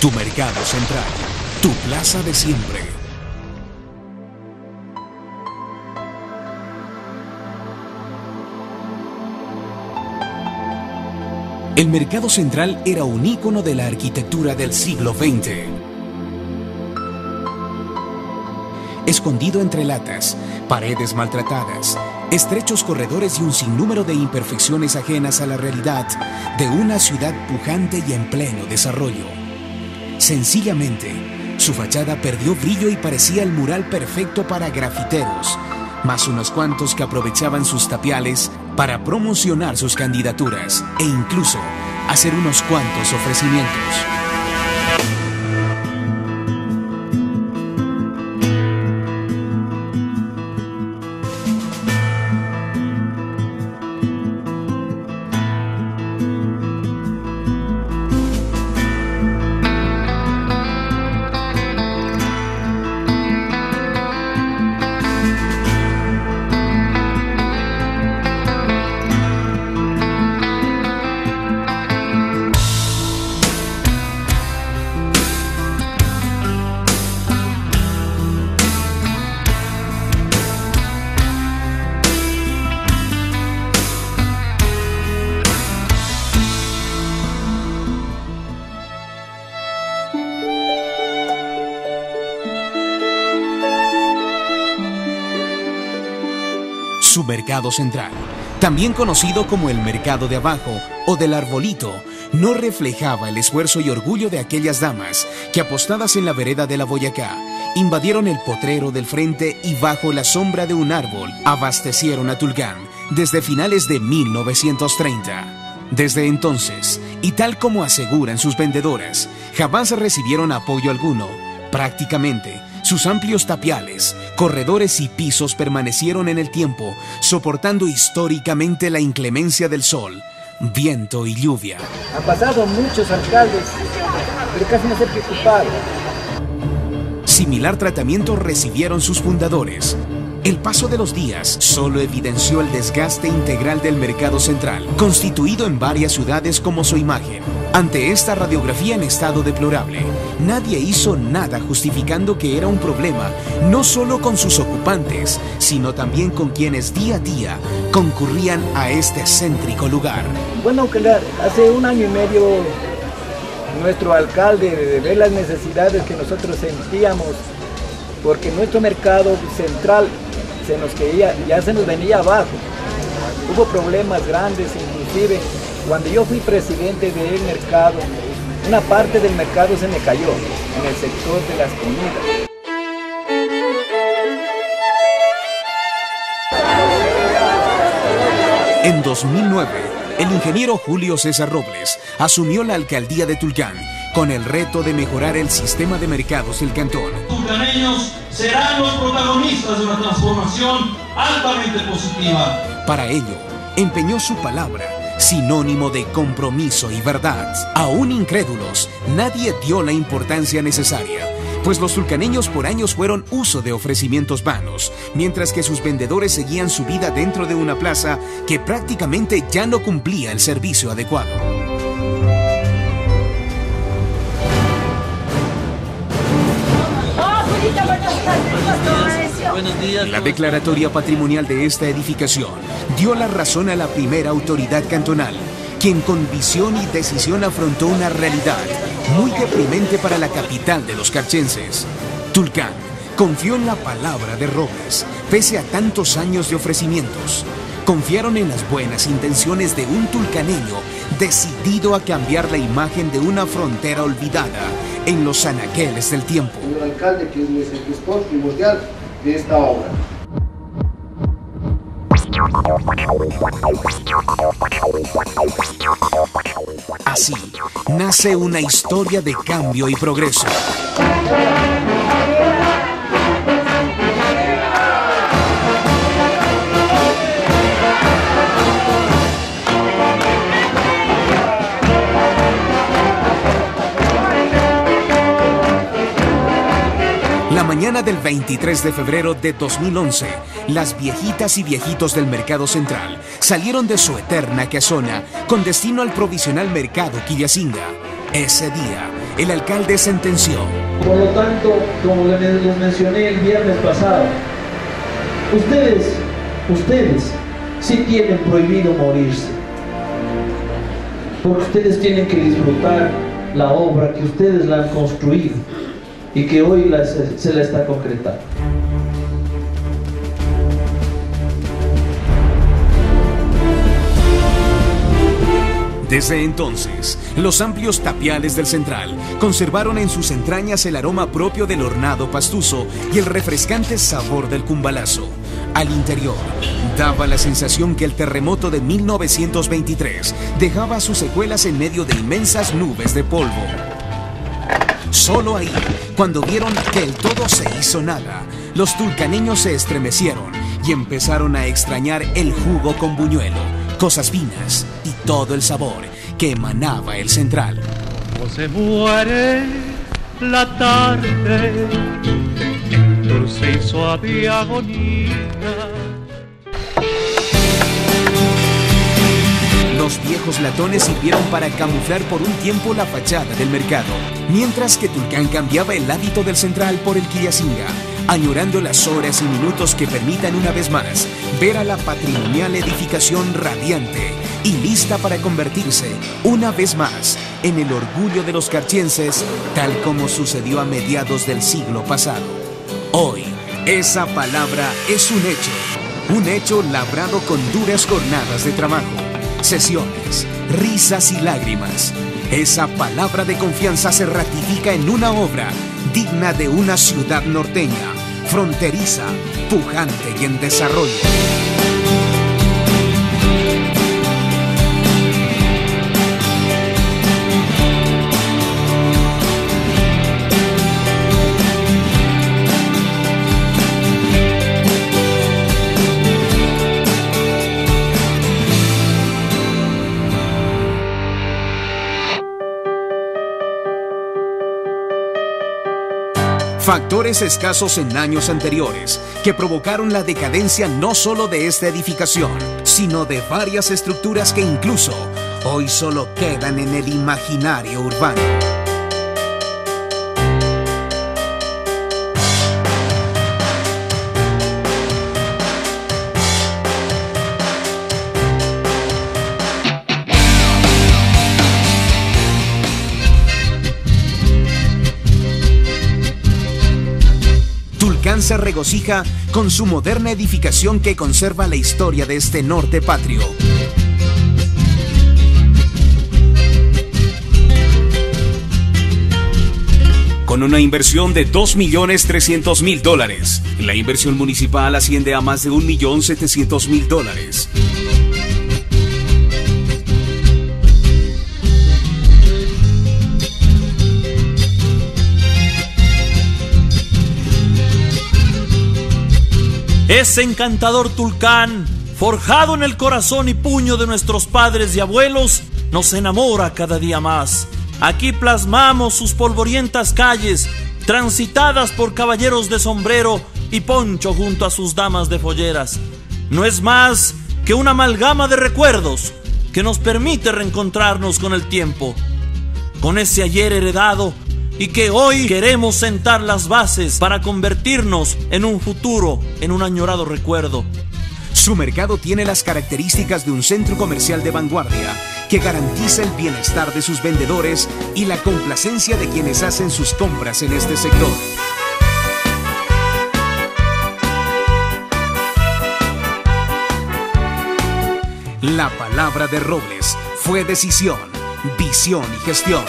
Tu mercado central, tu plaza de siempre. El mercado central era un ícono de la arquitectura del siglo XX. Escondido entre latas, paredes maltratadas, estrechos corredores y un sinnúmero de imperfecciones ajenas a la realidad de una ciudad pujante y en pleno desarrollo. Sencillamente, su fachada perdió brillo y parecía el mural perfecto para grafiteros, más unos cuantos que aprovechaban sus tapiales para promocionar sus candidaturas e incluso hacer unos cuantos ofrecimientos. Su mercado central, también conocido como el mercado de abajo o del arbolito, no reflejaba el esfuerzo y orgullo de aquellas damas que, apostadas en la vereda de la Boyacá, invadieron el potrero del frente y bajo la sombra de un árbol abastecieron a Tulcán desde finales de 1930. Desde entonces, y tal como aseguran sus vendedoras, jamás recibieron apoyo alguno. Prácticamente, sus amplios tapiales, corredores y pisos permanecieron en el tiempo, soportando históricamente la inclemencia del sol, viento y lluvia. Han pasado muchos alcaldes, pero casi no se preocuparon. Similar tratamiento recibieron sus fundadores. El paso de los días solo evidenció el desgaste integral del mercado central, constituido en varias ciudades como su imagen. Ante esta radiografía en estado deplorable, nadie hizo nada justificando que era un problema no solo con sus ocupantes, sino también con quienes día a día concurrían a este céntrico lugar. Bueno, que hace 1 año y medio nuestro alcalde, de ver las necesidades que nosotros sentíamos, porque nuestro mercado central ya se nos venía abajo. Hubo problemas grandes, inclusive cuando yo fui presidente del mercado, una parte del mercado se me cayó en el sector de las comidas. En 2009, el ingeniero Julio César Robles asumió la alcaldía de Tulcán con el reto de mejorar el sistema de mercados del cantón. Los tulcaneños serán los protagonistas de una transformación altamente positiva. Para ello, empeñó su palabra, sinónimo de compromiso y verdad. Aún incrédulos, nadie dio la importancia necesaria, pues los tulcaneños por años fueron uso de ofrecimientos vanos, mientras que sus vendedores seguían su vida dentro de una plaza que prácticamente ya no cumplía el servicio adecuado. La declaratoria patrimonial de esta edificación dio la razón a la primera autoridad cantonal, quien con visión y decisión afrontó una realidad muy deprimente para la capital de los carchenses. Tulcán confió en la palabra de Robles, pese a tantos años de ofrecimientos. Confiaron en las buenas intenciones de un tulcaneño decidido a cambiar la imagen de una frontera olvidada en los anaqueles del tiempo. Señor alcalde, que es el gestor primordial de esta obra. Así nace una historia de cambio y progreso. La mañana del 23 de febrero de 2011, las viejitas y viejitos del mercado central salieron de su eterna casona con destino al provisional mercado Quillacinga. Ese día, el alcalde sentenció. Por lo tanto, como les mencioné el viernes pasado, ustedes sí tienen prohibido morirse, porque ustedes tienen que disfrutar la obra que ustedes la han construido y que hoy se la está concretando. Desde entonces, los amplios tapiales del Central conservaron en sus entrañas el aroma propio del hornado pastuso y el refrescante sabor del cumbalazo. Al interior, daba la sensación que el terremoto de 1923 dejaba sus secuelas en medio de inmensas nubes de polvo. Solo ahí, cuando vieron que el todo se hizo nada, los tulcaneños se estremecieron y empezaron a extrañar el jugo con buñuelo, cosas finas y todo el sabor que emanaba el Central. O se muere la tarde en dulce y suave agonía. Los viejos latones sirvieron para camuflar por un tiempo la fachada del mercado, mientras que Tulcán cambiaba el hábito del Central por el Quillacinga, añorando las horas y minutos que permitan una vez más ver a la patrimonial edificación radiante y lista para convertirse una vez más en el orgullo de los carchienses, tal como sucedió a mediados del siglo pasado. Hoy, esa palabra es un hecho labrado con duras jornadas de trabajo, sesiones, risas y lágrimas. Esa palabra de confianza se ratifica en una obra digna de una ciudad norteña, fronteriza, pujante y en desarrollo. Factores escasos en años anteriores que provocaron la decadencia no solo de esta edificación, sino de varias estructuras que incluso hoy solo quedan en el imaginario urbano. Tulcán se regocija con su moderna edificación que conserva la historia de este norte patrio. Con una inversión de $2.300.000, la inversión municipal asciende a más de $1.700.000. Ese encantador Tulcán, forjado en el corazón y puño de nuestros padres y abuelos, nos enamora cada día más. Aquí plasmamos sus polvorientas calles, transitadas por caballeros de sombrero y poncho junto a sus damas de folleras. No es más que una amalgama de recuerdos que nos permite reencontrarnos con el tiempo, con ese ayer heredado, y que hoy queremos sentar las bases para convertirnos en un futuro, en un añorado recuerdo. Su mercado tiene las características de un centro comercial de vanguardia que garantiza el bienestar de sus vendedores y la complacencia de quienes hacen sus compras en este sector. La palabra de Robles fue decisión, visión y gestión.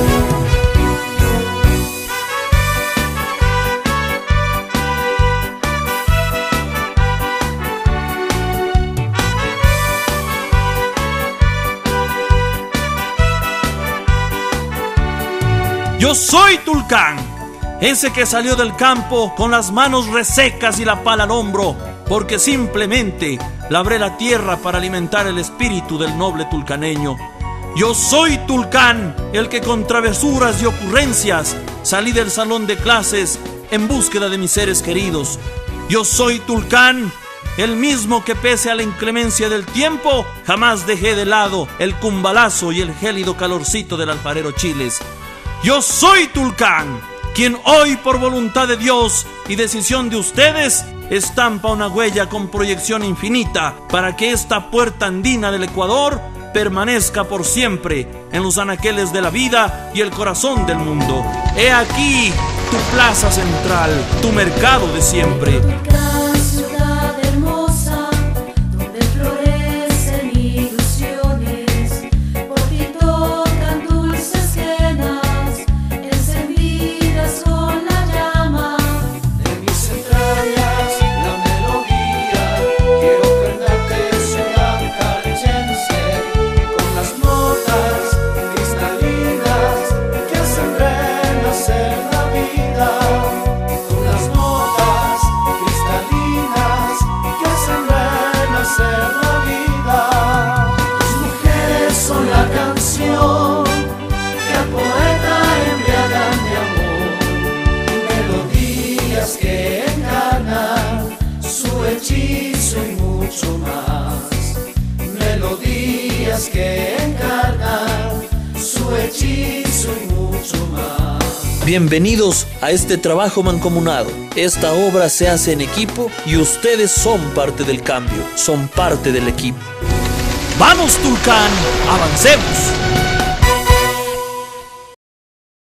Yo soy Tulcán, ese que salió del campo con las manos resecas y la pala al hombro, porque simplemente labré la tierra para alimentar el espíritu del noble tulcaneño. Yo soy Tulcán, el que con travesuras y ocurrencias salí del salón de clases en búsqueda de mis seres queridos. Yo soy Tulcán, el mismo que pese a la inclemencia del tiempo jamás dejé de lado el cumbalazo y el gélido calorcito del alfarero Chiles. Yo soy Tulcán, quien hoy por voluntad de Dios y decisión de ustedes estampa una huella con proyección infinita para que esta puerta andina del Ecuador permanezca por siempre en los anaqueles de la vida y el corazón del mundo. He aquí tu plaza central, tu mercado de siempre. Que encarnan su hechizo y mucho más. Melodías que encarnan su hechizo y mucho más. Bienvenidos a este trabajo mancomunado. Esta obra se hace en equipo y ustedes son parte del cambio, son parte del equipo. ¡Vamos, Tulcán! ¡Avancemos!